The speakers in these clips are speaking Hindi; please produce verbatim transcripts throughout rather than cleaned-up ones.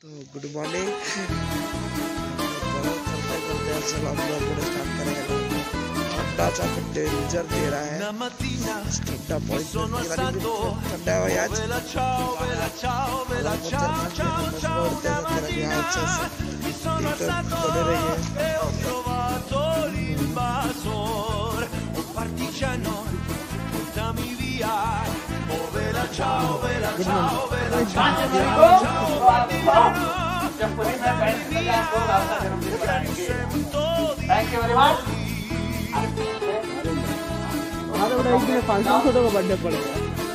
तो गुड मॉर्निंग। चलते चलते असल हम लोग पूरे स्टार्ट करेंगे। ठंडा सा डेंजर दे रहा है, ठंडा पॉइंट ठंडा है आज। बने रहिए। Thank you very much. हमारे बड़ा एक दिन पाँच सौ छोटों का बर्थडे पड़ेगा।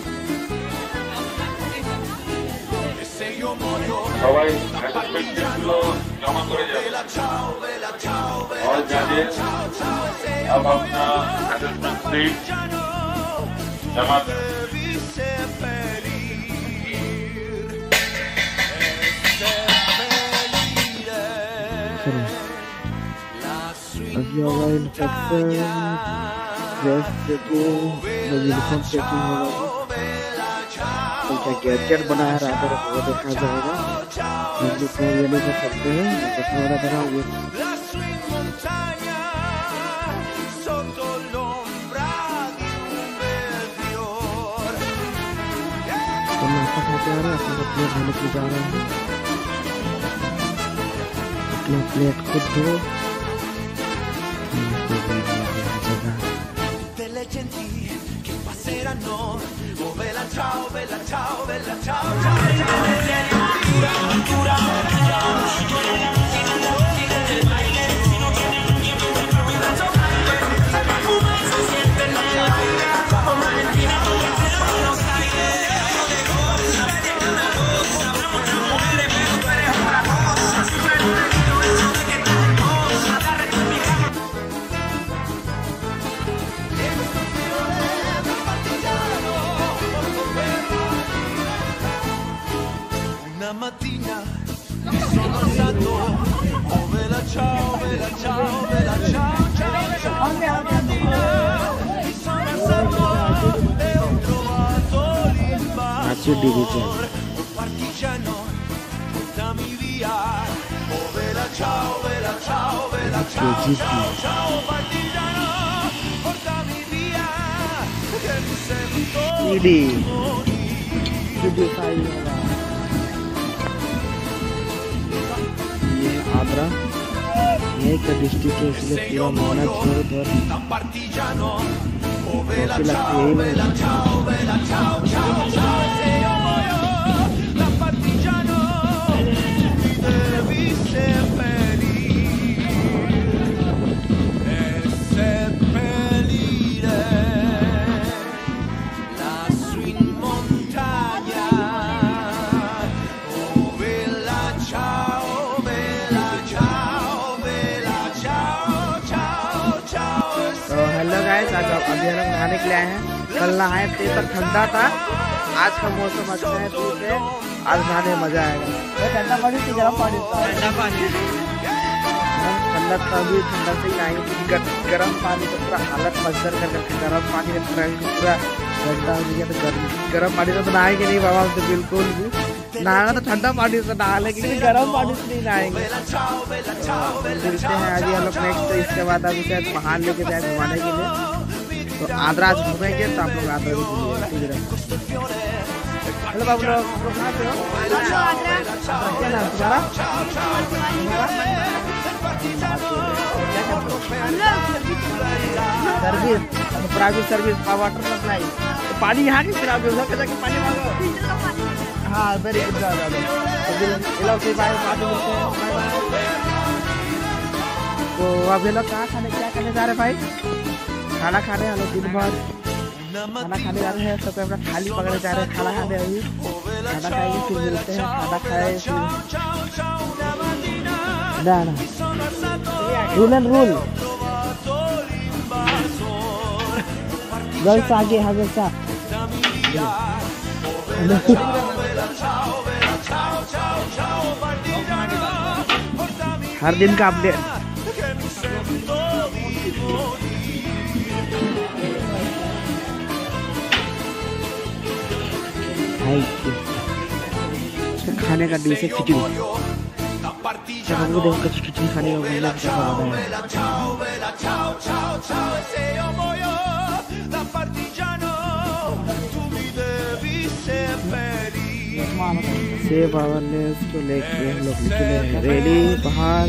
সবাই গুলো জমা করে যাবে और जाइए अब अपना असेसमेंट सीट जमा अभी होगा inspection, dress checking, uniform checking होगा। उनका गैजेट बनाया रात को देखा जाएगा। हम लोग को ये नहीं कर सकते हैं, देखा वाला बना हुआ तो नाश्ता खाते आ रहे हैं। अपने प्लेट धोने के जा रहे हैं। अपने प्लेट खुद धो। Oh bella ciao, bella ciao, bella ciao, mattina sono alzato, oh bella ciao, bella ciao, bella ciao, ciao, ciao, mi sono alzato e ho trovato l'invasore, un partigiano, portami via, oh bella ciao, bella ciao, bella ciao, ciao, ciao, partigiano, portami via, che mi sento Ini video saya Agra यही का डिस्ट्रिक्ट है, इसलिए पूरा माना छोड़ कर आज अभी हम नहाने के लिए आए हैं। कल नहाए थे पर ठंडा था, आज का मौसम अच्छा है, ठीक है, आज नहाने में मजा आएगा। ठंडा पानी से गर्म पानी, ठंडा पानी ठंडा तभी ठंडा से ही आएंगे। गर्म पानी तो पूरा हालत मजदर कर करके गर्म पानी में पूरा ठंडा हो गया। तो गर्म पानी से तो नहाएंगे नहीं बाबा, तो बिल्कुल भी नहाना तो ठंडा पानी से नहा लेंगे, गर्म पानी से नहीं नहाएंगे। मिलते हैं आज हम लोग नेक्स्ट। इसके बाद अभी शायद बाहर लेके जाए घुमाने के लिए, तो आगरा घूमेंगे, तो आप लोग आगरा भी घूमिए, ठीक है। हेलो बाबू लोग, आप लोग कहाँ से हो? क्या नाम तुम्हारा? Service, private service, water supply. तो पानी यहाँ की फिर आप जाके पानी मांगो। हाँ वेरी गुड। तो अभी लोग कहाँ खाने क्या करने जा रहे हैं भाई? खाना खाने हम लोग दिन भर खाना खाने जा रहे हैं। सब अपना थाली पकड़े जा रहे हैं खाना खाने। अभी खाना खाएंगे, फिर मिलते हैं। खाना खाए फिर ना ना रूल एंड रूल गर्ल्स आगे हमेशा। हर दिन का अपडेट। खाने का डिश है खिचड़ी। जब हमको देखो कच्ची खिचड़ी खाने का मिला क्या से बाबा ने उसको लेके हम लोग निकले हैं रेली बाहर।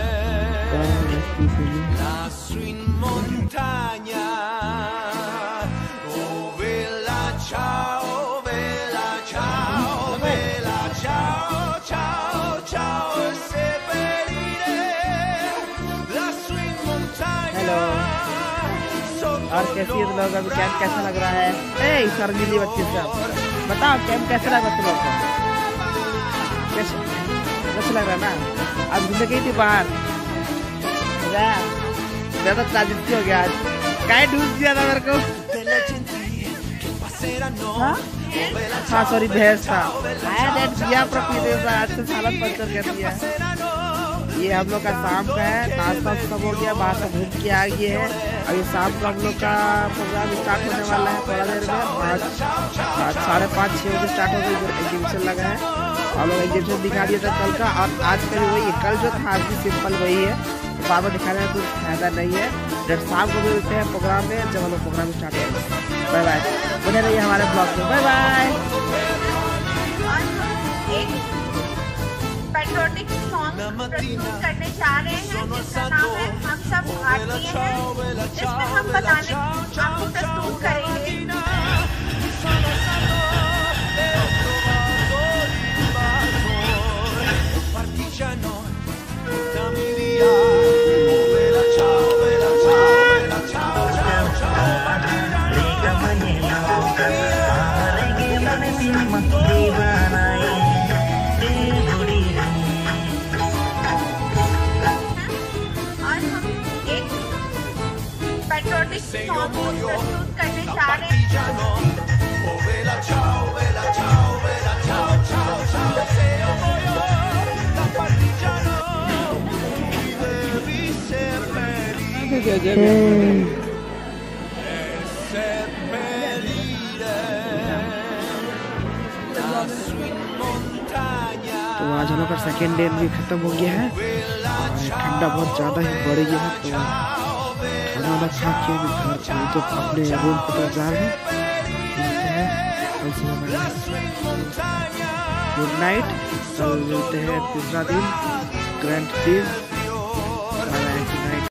हेलो, और कैसी है तुम लोग? अभी कैंप कैसा लग रहा है? ए शर्मीली बच्चे सब बताओ, कैंप कैसा लगा तुम लोग को? कैसा कैसा लग रहा है ना? आज घूमने गई थी बाहर, ज्यादा ताजुब हो गया आज। काय ढूंढ दिया था मेरे को? हाँ हाँ सॉरी भैंस था। आया डेट दिया प्रकृति से आज से सालन पंचर कर दिया। ये हम लोग का शाम का है, नाश्ता सब हो गया, बाहर से घूम के आ गए हैं। अभी शाम को हम लोग का प्रोग्राम स्टार्ट होने वाला है थोड़ा देर में। पाँच साढ़े पाँच छः बजे स्टार्ट हो गई, एग्जीबिशन लगा है। हम लोग एग्जीबिशन दिखा दिया था कल का, और आज का भी वही है। कल जो था आज भी सिंपल वही है, तो बार बार दिखाने में कुछ फायदा नहीं है। जब शाम को मिलते हैं प्रोग्राम में, जब हम लोग प्रोग्राम स्टार्ट होगा। बाय बाय, बने रहिए हमारे ब्लॉग में। Bye bye. पैट्रियोटिक सॉन्ग प्रस्तुत करने जा रहे हैं जिसका नाम है हम सब भारतीय हैं। इसमें हम बताने आपको प्रस्तुत करेंगे पैट्रियोटिक सॉन्ग प्रस्तुत करने जा रहे हैं। तो आज हम लोग का सेकेंड डे भी खत्म हो गया है, और ठंडा बहुत ज़्यादा ही बढ़ गया है। तो खाना वाना खा के घर तो अपने रूम की तरफ जा रहे हैं। गुड नाइट, कल मिलते हैं तीसरा दिन ग्रैंड दिन।